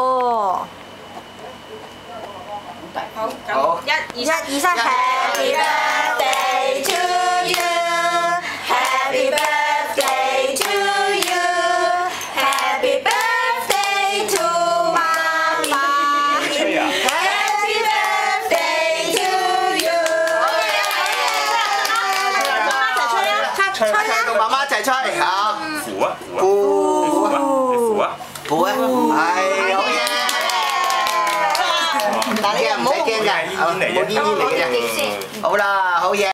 哦。 好， 一二三 ，Happy birthday to you，Happy birthday to you，Happy birthday to 妈妈，Happy birthday to you。 媽媽仔吹，好。 扶啊扶啊扶啊扶啊！ 扶啊，係好嘢。嗱，你又唔使驚㗎，冇煙煙嚟嘅啫。好啦，好嘢。